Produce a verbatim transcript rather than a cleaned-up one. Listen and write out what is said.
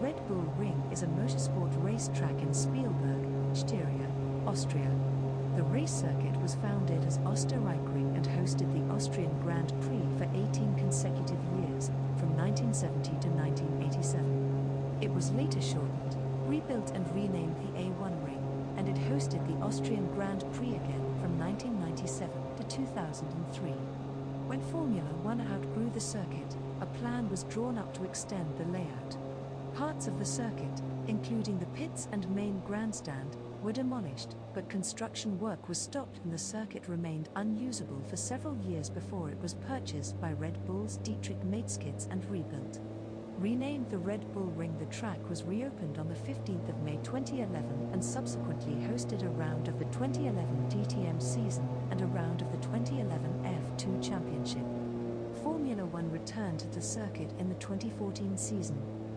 Red Bull Ring is a motorsport racetrack in Spielberg, Styria, Austria. The race circuit was founded as Österreichring and hosted the Austrian Grand Prix for eighteen consecutive years, from nineteen seventy to nineteen eighty-seven. It was later shortened, rebuilt and renamed the A one Ring, and it hosted the Austrian Grand Prix again from nineteen ninety-seven to two thousand three. When Formula One outgrew the circuit, a plan was drawn up to extend the layout. Parts of the circuit, including the pits and main grandstand, were demolished, but construction work was stopped and the circuit remained unusable for several years before it was purchased by Red Bull's Dietrich Mateschitz and rebuilt. Renamed the Red Bull Ring, the track was reopened on the fifteenth of May twenty eleven and subsequently hosted a round of the twenty eleven D T M season and a round of the twenty eleven F two Championship. Formula One returned to the circuit in the twenty fourteen season,